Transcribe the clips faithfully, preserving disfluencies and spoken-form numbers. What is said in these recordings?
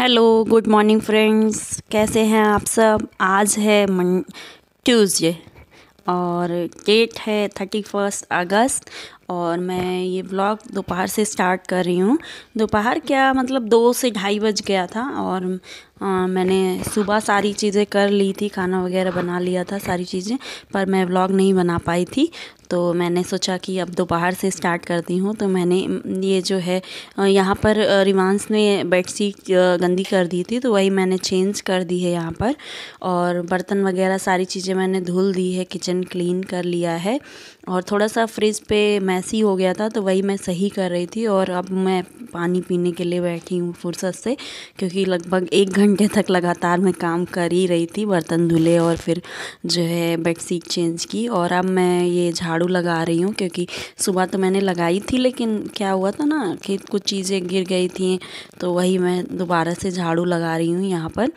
Hello, good morning friends. कैसे हैं आप सब। आज है मन ट्यूसडे और डेट है थर्टी फर्स्ट अगस्त और मैं ये ब्लॉग दोपहर से स्टार्ट कर रही हूँ। दोपहर क्या मतलब दो से ढाई बज गया था और आ, मैंने सुबह सारी चीज़ें कर ली थी, खाना वगैरह बना लिया था सारी चीज़ें, पर मैं व्लॉग नहीं बना पाई थी। तो मैंने सोचा कि अब दोपहर से स्टार्ट करती हूँ। तो मैंने ये जो है यहाँ पर रिवांस ने बेडशीट गंदी कर दी थी, तो वही मैंने चेंज कर दी है यहाँ पर। और बर्तन वगैरह सारी चीज़ें मैंने धुल दी है, किचन क्लीन कर लिया है और थोड़ा सा फ्रिज पे मैसी हो गया था तो वही मैं सही कर रही थी। और अब मैं पानी पीने के लिए बैठी हूँ फुर्सत से, क्योंकि लगभग एक घंटे तक लगातार मैं काम कर ही रही थी, बर्तन धुले और फिर जो है बेडशीट चेंज की। और अब मैं ये झाड़ू लगा रही हूँ, क्योंकि सुबह तो मैंने लगाई थी लेकिन क्या हुआ था ना कि कुछ चीज़ें गिर गई थी, तो वही मैं दोबारा से झाड़ू लगा रही हूँ यहाँ पर।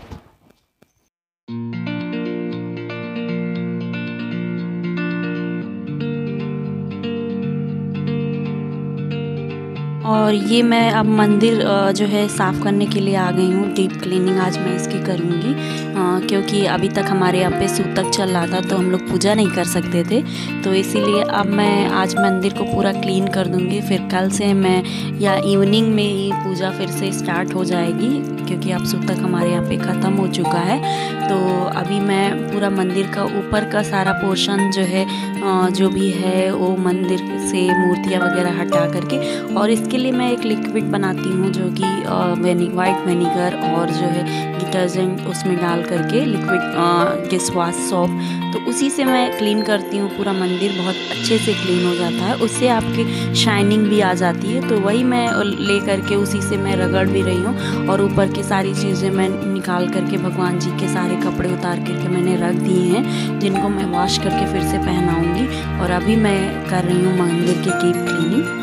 और ये मैं अब मंदिर जो है साफ़ करने के लिए आ गई हूँ। डीप क्लीनिंग आज मैं इसकी करूँगी, क्योंकि अभी तक हमारे यहाँ पे सूतक चल रहा था तो हम लोग पूजा नहीं कर सकते थे, तो इसीलिए अब मैं आज मंदिर को पूरा क्लीन कर दूँगी। फिर कल से मैं या इवनिंग में ही पूजा फिर से स्टार्ट हो जाएगी, क्योंकि अब सूतक हमारे यहाँ पे ख़त्म हो चुका है। तो अभी मैं पूरा मंदिर का ऊपर का सारा पोर्शन जो है जो भी है वो मंदिर से मूर्तियाँ वगैरह हटा करके, और इसके लिए मैं एक लिक्विड बनाती हूँ जो कि वेनी वाइट विनेगर और जो है डिटर्जेंट उसमें डाल करके लिक्विड डिश वॉश सोप, तो उसी से मैं क्लीन करती हूँ। पूरा मंदिर बहुत अच्छे से क्लीन हो जाता है, उससे आपकी शाइनिंग भी आ जाती है। तो वही मैं ले करके उसी से मैं रगड़ भी रही हूँ। और ऊपर की सारी चीज़ें मैं निकाल करके भगवान जी के सारे कपड़े उतार करके मैंने रख दिए हैं, जिनको मैं वॉश करके फिर से पहनाऊँगी। और अभी मैं कर रही हूँ मंदिर की डीप क्लीनिंग।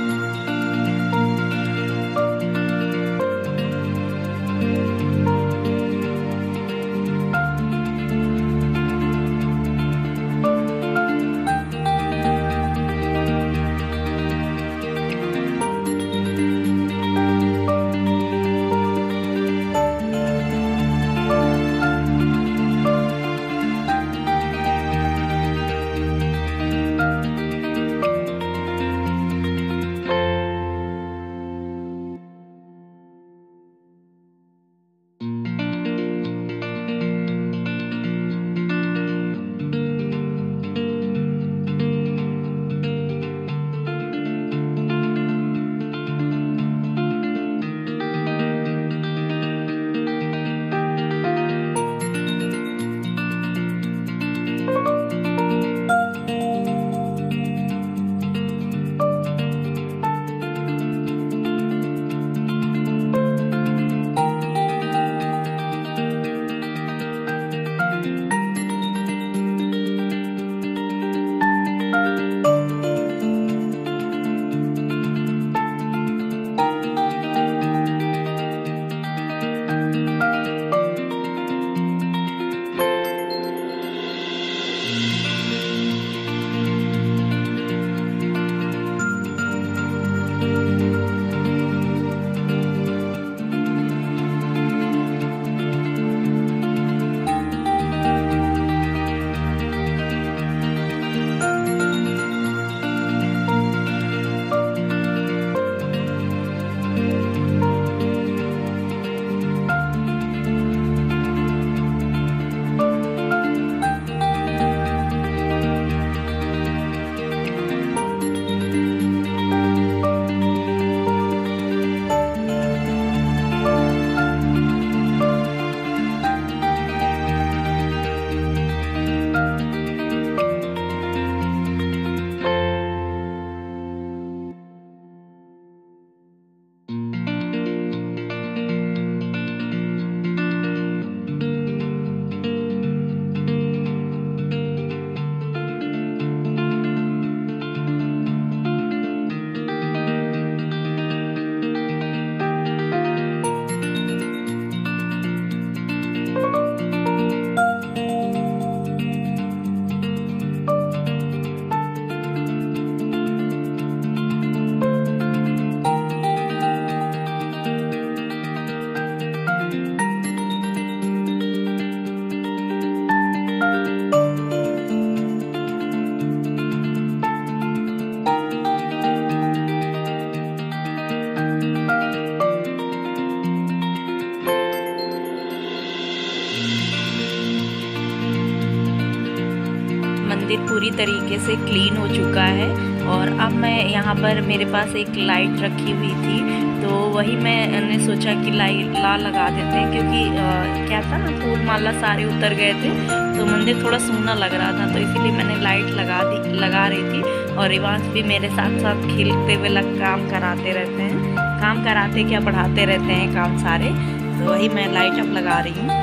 मंदिर पूरी तरीके से क्लीन हो चुका है। और अब मैं यहाँ पर मेरे पास एक लाइट रखी हुई थी, तो वही मैंने सोचा कि लाइट ला लगा देते हैं, क्योंकि आ, क्या था ना, फूल माला सारे उतर गए थे तो मंदिर थोड़ा सूना लग रहा था, तो इसीलिए मैंने लाइट लगा दी लगा रही थी। और रिवांश भी मेरे साथ साथ खेलते हुए लग काम कराते रहते हैं, काम कराते क्या बढ़ाते रहते हैं काम सारे, तो वही मैं लाइट अब लगा रही हूँ।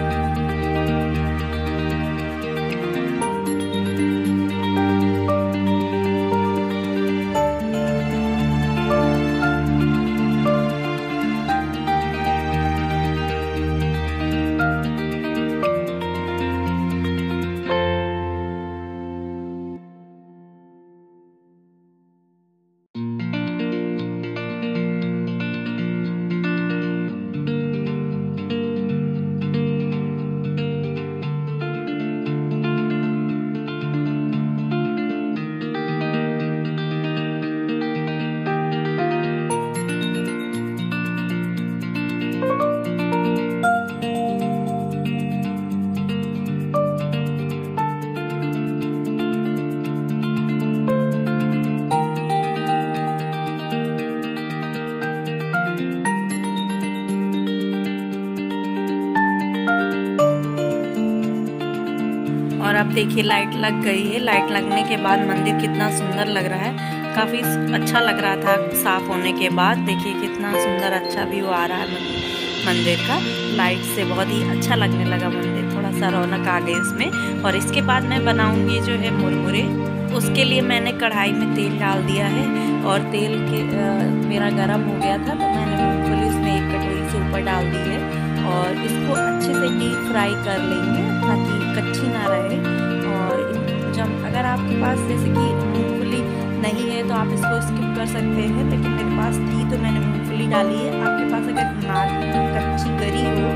और अब देखिए लाइट लग गई है। लाइट लगने के बाद मंदिर कितना सुंदर लग रहा है, काफ़ी अच्छा लग रहा था साफ होने के बाद। देखिए कितना सुंदर अच्छा व्यू आ रहा है मंदिर का, लाइट से बहुत ही अच्छा लगने लगा मंदिर, थोड़ा सा रौनक आ गई इसमें। और इसके बाद मैं बनाऊंगी जो है मुरमुरे। उसके लिए मैंने कढ़ाई में तेल डाल दिया है और तेल के आ, मेरा गर्म हो गया था, तो मैंने मूंगफली उसमें एक कटोरी से ऊपर डाल दी है और इसको अच्छे से डीप फ्राई कर लेंगे ताकि कच्ची ना रहे। और जब अगर आपके पास जैसे कि मूंगफली नहीं है तो आप इसको स्किप कर सकते हैं, लेकिन मेरे पास थी तो मैंने मूंगफली डाली है। आपके पास अगर ना कच्ची गरी हो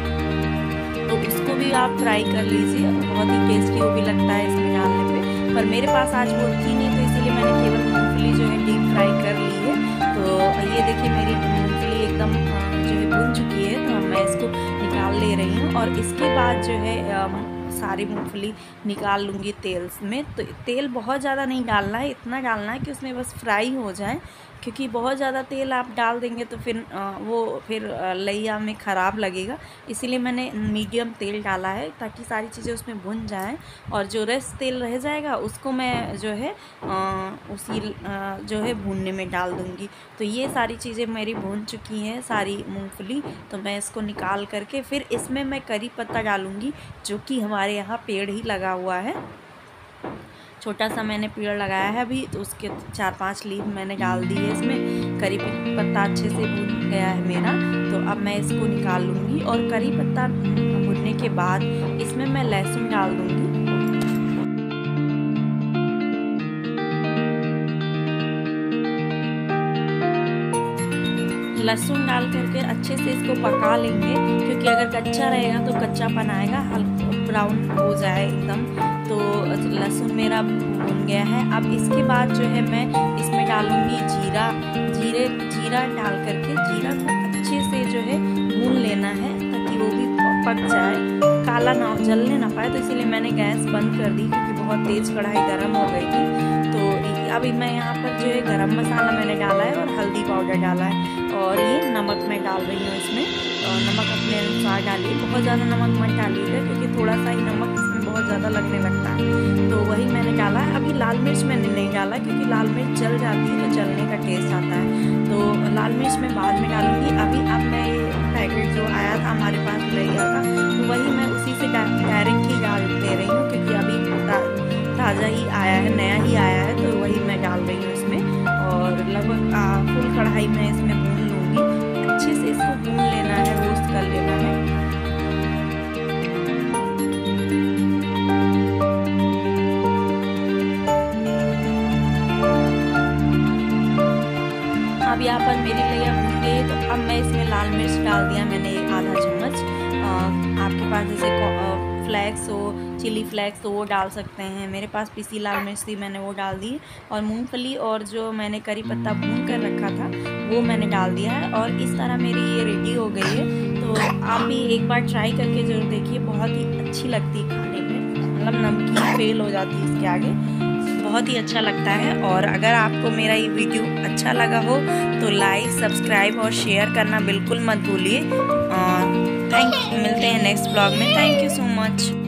तो इसको भी आप फ्राई कर लीजिए, बहुत ही टेस्टी वो भी लगता है इसमें डालने पे। पर मेरे पास आज वो थी नहीं, तो इसीलिए मैंने केवल मूंगफली जो है डीप फ्राई कर ली है। तो ये देखिए मेरी मूंगफली एकदम जो है भुन चुकी है, तो मैं इसको निकाल ले रही हूँ। और इसके बाद जो है सारी मूंगफली निकाल लूँगी तेल में। तो तेल बहुत ज़्यादा नहीं डालना है, इतना डालना है कि उसमें बस फ्राई हो जाए, क्योंकि बहुत ज़्यादा तेल आप डाल देंगे तो फिर वो फिर लइया में ख़राब लगेगा। इसीलिए मैंने मीडियम तेल डाला है ताकि सारी चीज़ें उसमें भुन जाएं। और जो रेस्ट तेल रह जाएगा उसको मैं जो है उसी जो है भूनने में डाल दूँगी। तो ये सारी चीज़ें मेरी भून चुकी हैं सारी मूंगफली, तो मैं इसको निकाल करके फिर इसमें मैं करी पत्ता डालूँगी, जो कि हमारे यहाँ पेड़ ही लगा हुआ है। छोटा सा मैंने पेड़ लगाया है अभी, तो उसके चार पांच लीफ मैंने डाल दी है इसमें। करी पत्ता अच्छे से भून गया है मेरा, तो अब मैं इसको निकाल लूँगी। और करी पत्ता भूनने के बाद इसमें मैं लहसुन डाल दूँगी। लहसुन डाल करके अच्छे से इसको पका लेंगे, क्योंकि अगर कच्चा रहेगा तो कच्चापन आएगा, हल्का ब्राउन हो जाए एकदम। तो लहसुन मेरा भून गया है। अब इसके बाद जो है मैं इसमें डालूंगी जीरा। जीरे जीरा डाल करके जीरा को अच्छे से जो है भून लेना है ताकि वो भी पक जाए, काला ना जलने ना पाए। तो इसीलिए मैंने गैस बंद कर दी, क्योंकि बहुत तेज़ कढ़ाई गर्म हो गई थी। तो अभी मैं यहाँ पर जो है गरम मसाला मैंने डाला है और हल्दी पाउडर डाला है, और ये नमक मैं डाल रही हूँ इसमें। और नमक अपने अनुसार डालिए, बहुत ज़्यादा नमक मत डालिएगा, क्योंकि थोड़ा सा ही नमक इसमें बहुत ज़्यादा लगने लगता है। तो वही मैंने डाला है। अभी लाल मिर्च मैंने नहीं डाला, क्योंकि लाल मिर्च जल जाती है तो जलने का टेस्ट आता है। तो लाल मिर्च मैं बाद में डालूंगी। अभी अब मैं ये पैकेट जो आया था हमारे पास लइया का, तो वही मैं उसी से डायरेक्ट ही डाल दे रही हूँ, क्योंकि अभी ताज़ा ही आया है, नया ही आया है। तो वही मैं डाल रही हूँ इसमें, और लगभग फुल कढ़ाई में इसमें भून लूँगी। अच्छे से इसको भून लेना है, रोस्ट कर लेना है। अब यहाँ पर मेरी लइया भून गई है, तो अब मैं इसमें लाल मिर्च डाल दिया मैंने एक आधा चम्मच। आपके पास जैसे फ्लैक्स हो, चिली फ्लैक्स तो वो डाल सकते हैं। मेरे पास पिसी लाल मिर्च थी, मैंने वो डाल दी। और मूंगफली और जो मैंने करी पत्ता भून कर रखा था वो मैंने डाल दिया है। और इस तरह मेरी ये रेडी हो गई है। तो आप भी एक बार ट्राई करके ज़रूर देखिए, बहुत ही अच्छी लगती है खाने में। मतलब नमकीन फेल हो जाती है इसके आगे। बहुत ही अच्छा लगता है। और अगर आपको मेरा ये वीडियो अच्छा लगा हो तो लाइक, सब्सक्राइब और शेयर करना बिल्कुल मत भूलिए। थैंक मिलते हैं नेक्स्ट ब्लॉग में। Thank you so much.